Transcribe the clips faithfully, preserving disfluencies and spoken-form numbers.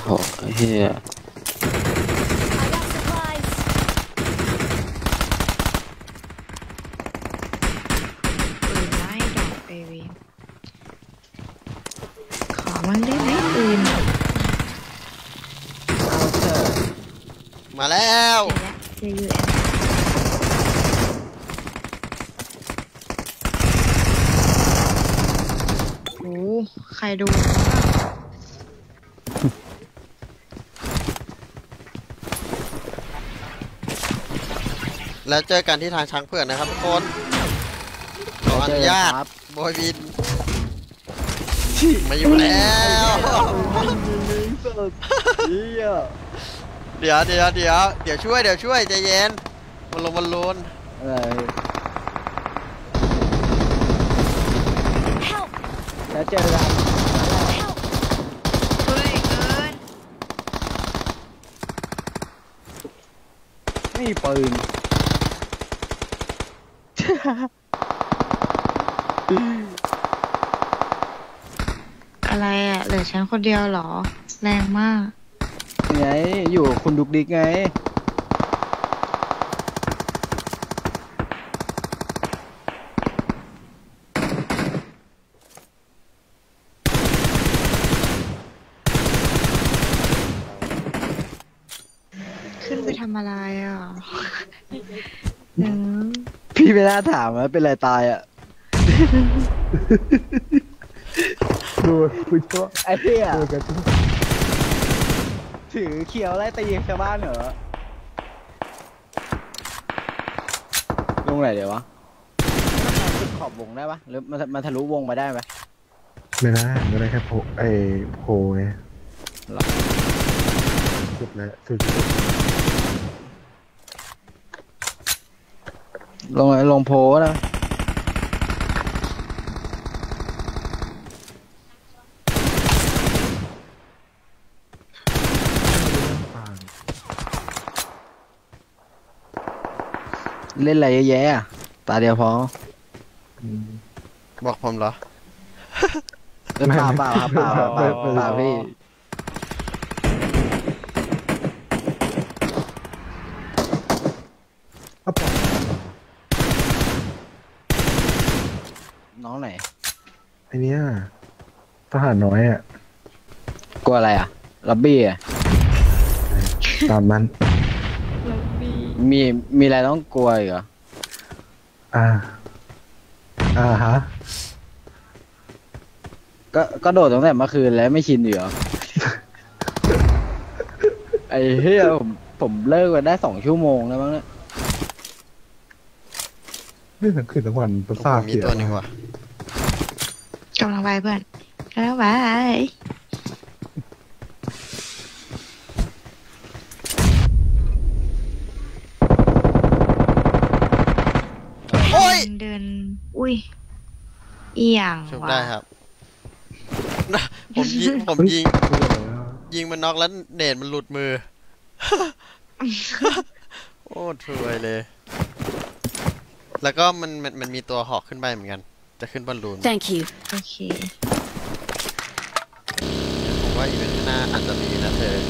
โหเฮียปืนไล่ดอกเอวีขอมันได้ไหมปืนมาแล้วเจอยูเอ็มโอ้ใครดูแล้วเจอกันที่ทางช้างเผือกนะครับทุกคนขออนุญาตบอยวินมาอยู่แล้วเดี๋ยวเดี๋ยวเดี๋ยวเดี๋ยวช่วยเดี๋ยวช่วยใจเย็นมันลงมันลุนแล้วเจอกันเฮ้ยเกินนี่ปืนอะไรอ่ะเหลือฉันคนเดียวเหรอแรงมากไงอยู่คุณดุกดิกไงขึ้นไปทำอะไรอ่ะพี่ไม่น่าถามว่าเป็นไรตายอ่ะดูคุยชั่วไอ้เหี้ยถือเขียวไล่ตีชาวบ้านเหรอลงไหนเดี๋ยววะจุดขอบวงได้ปะหรือมันมันทะลุวงมาได้ไหมไม่ได้ไม่ได้แค่โผล่ไอ้โผล่ไงสุดแล้วสุดลงลงโพนะเล่นอะไรเยอะแยะตาเดียวพอบอกผมเหรอเปล่าเปล่าครับเปล่าเปล่าเปล่าพี่น้องไหนไอเนี้ยทหารน้อยอ่ะกลัวอะไรอ่ะลับบี้อ่ะตามนั้นมีมีอะไรต้องกลัวอีกเหรออ่าอ่าฮะก็ก็โดดตั้งแต่เมื่อคืนแล้วไม่ชินอยู่เหรอ ไอ้เหี้ยผมผมเลิกไปได้สองชั่วโมงแล้วมั้งเนี่ยนี่ทั้งคืนทั้งวันประสาทมีตัวหนึ่งว่ะกำลังไปเพื่อนกำลังไปเดินอุ้ยอีหยังชุบได้ครับผมยิงผมยิงยิงมันน็อกแล้วเนตมันหลุดมือโอ้ถวยเลยแล้วก็มันมันมันมีตัวหอกขึ้นไปเหมือนกันจะขึ้นบอลลูน thank you โอเคผมว่าอีเวนต์หน้าอาจจะมีนะเธอ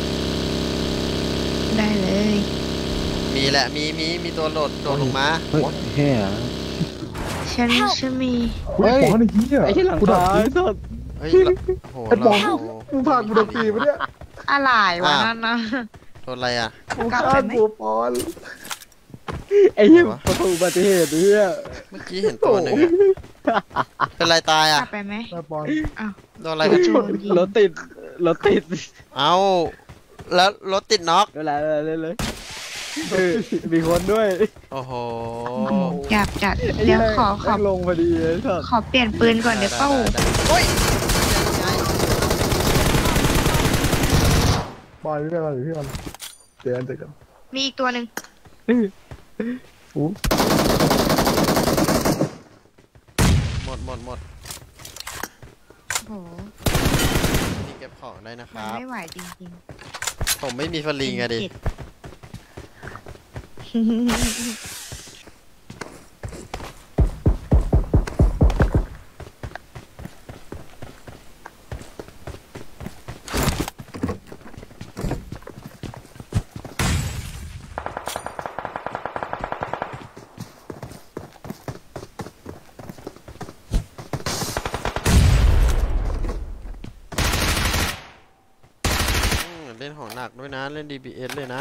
ได้เลยมีแหละมีมีมีตัวโหลดโดดลงมาเฮ้ยแค่ฉันฉันมีเฮ้ยไอ้เหี้ยไอ้ที่หลังคาไอ้สัสเฮ้ยไอ้บอลมึงผ่านกูโดนตีปะเนี่ยอะไรวะนั่นนะโดนอะไรอ่ะกูฆ่ากูปอนไอ้เหี้ยประตูอุบัติเหตุเนี่ยเมื่อกี้เห็นตัวหนึ่งเป็นไรตายอ่ะกลับไปไหมปอนโดนอะไรกันรถติดรถติดเอาแล้วรถติดน็อกอะไรเลยเลยมีคนด้วยโอ้โหจับจัดเดี๋ยวขอขอลงพอดีเลยขอเปลี่ยนปืนก่อนเดี๋ยวเป้าปอนไม่เป็นไรพี่บอลเจอกันเจอกันมีอีกตัวหนึ่งหมดหมดหมดโอ้นี่เก็บของได้นะครับไม่ไหวจริงๆผมไม่มีฟลิงอะดิหนักด้วยนะเล่น ดี บี เอส เลยนะ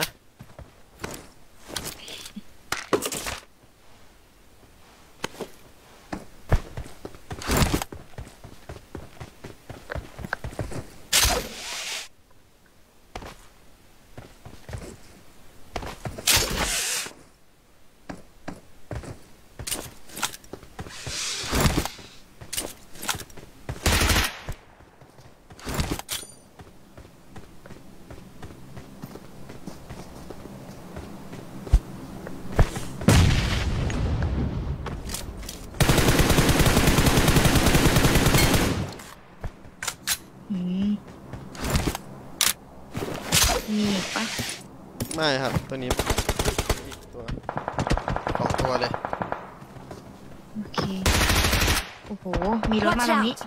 อืมมีอีกปะไม่ครับตัวนี้อีกตัวสองตัวเลยโอเค โอ้โห มีรถมาตรงนี้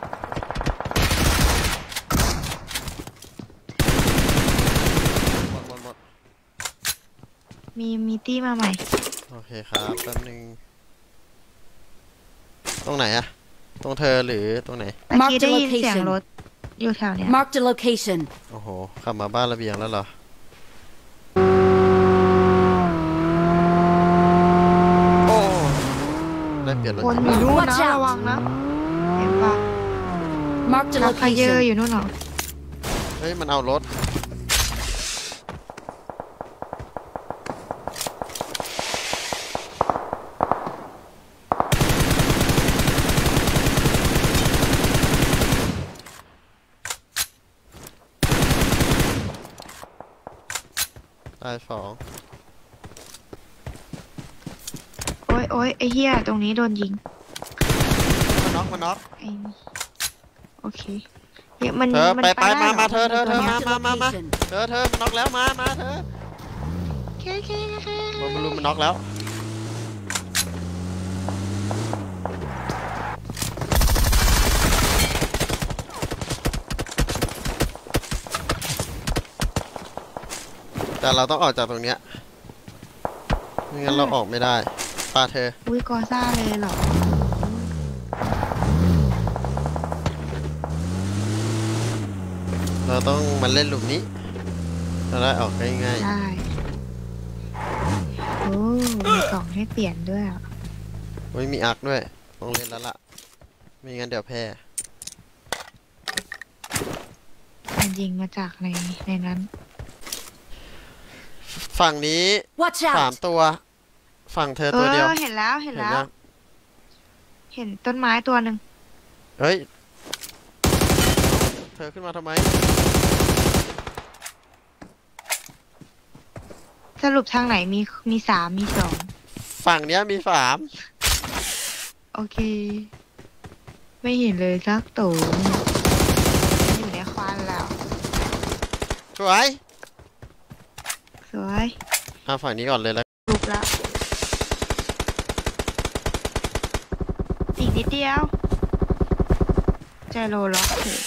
หมดหมดหมดมีมีตี้มาใหม่โอเคครับแป๊บนึงตรงไหนอะตรงเธอหรือตรงไหนเมื่อ Mark กี้ the ได้ยินเสียง location รถอยู่แถวเนี้ย Marked a location. โอ้โหขับมาบ้านระเบียงแล้วเหรอโอ้ได้เปลี่ยนรถคนอยู่นู่น Watch นะ out ระวังนะ เห็นปะ Marked a นักพเยอร์ location. อยู่นู่นเหรอเฮ้ยมันเอารถตายสองโอ้ยโอ้ยไอ้เหี้ยตรงนี้โดนยิงมันน็อกมันน็อกไอ้นี่โอเคเดี๋ยวมันเธอมันไปไปด้มาหรมาเธอเธอเธอ Marked a มามามา location. เธอเธอมันน็อกแล้วมามาเธอโอเคโอเคโอเคบอลลูนมันน็อกแล้วแต่เราต้องออกจากตรงเนี้ยไม่งั้นเราออกไม่ได้ปาเธออุ้ยกอซ่าเลยเหรอเราต้องมาเล่นหลุมนี้จะได้ออกง่ายได้โอ้มีกล่องให้เปลี่ยนด้วยอ่ะๆโอ้ยมีอาร์คด้วยต้องเล่นแล้วล่ะไม่งั้นเดี๋ยวแพ้มันยิงมาจากในในนั้นฝั่งนี้ Watch สาม out. ตัว ฝั่งเธอเอตัวเดียวอเห็นแล้วเห็นเห็นแล้วยังเห็นต้นไม้ตัวหนึ่งเฮ้ยเธอขึ้นมาทำไมสรุปทางไหนมีมีสามมีสองฝั่งเนี้ยมีสามโอเค ไม่เห็นเลยสักตัวอยู่ในควันแล้วสวยสวยอ่ะฝั่งนี้ก่อนเลยแล้วลุกแล้วอีกนิดเดียวใจโลล็อกเถอะ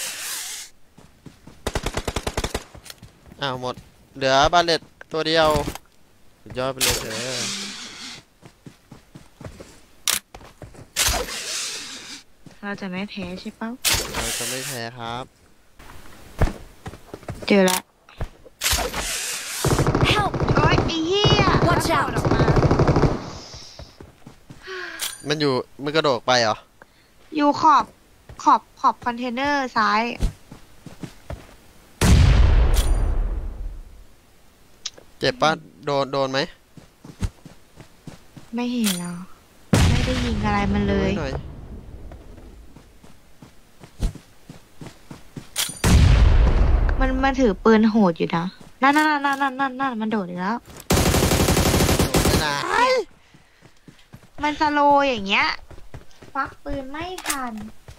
อ้าวหมดเหลือบาเลตตัวเดียวสุดยอดไปเลยเธอเราจะไม่แพ้ใช่เป้าเราจะไม่แพ้ครับเจอละ Help. โอ๊ยไอ้เหี้ย Watch แล้ว out โดดออกมามันอยู่มันกระโดดไปเหรออยู่ขอบขอบขอบคอนเทนเนอร์ซ้ายเจ็บปะโดนโดนไหมไม่เห็นหรอไม่ได้ยิงอะไรมันเลยหน่อยมันมันถือปืนโหดอยู่นะนั่นนั่นนั่นนั่นนั่นนั่นมันโดดอีกแล้วโดนไปไหนมันสโลว์อย่างเงี้ยฟักปืนไม่ทัน